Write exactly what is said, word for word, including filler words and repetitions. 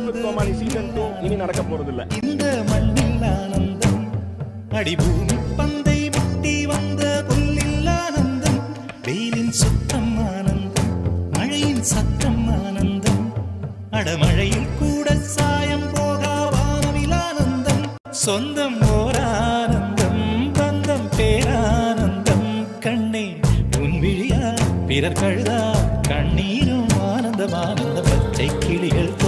With Comali season two இனி நடக்க போறது இல்ல. இந்த மண்ணில் ஆனந்தம் அடிபூமி பந்தை முட்டி வந்த புல்லில் ஆனந்தம் வெயிலின் சுத்தம் ஆனந்தம் மழையின் சத்தம் ஆனந்தம் அடமழையில் கூட சாயம் போகா வானவில் ஆனந்தம் சொந்தம் ஓர் ஆனந்தம் பந்தம் பேரானந்தம் கண்ணே உன் விழியா பிறர் கழுதா கண்ணீரும் ஆனந்தம் ஆனந்த பச்சை கிளிகள்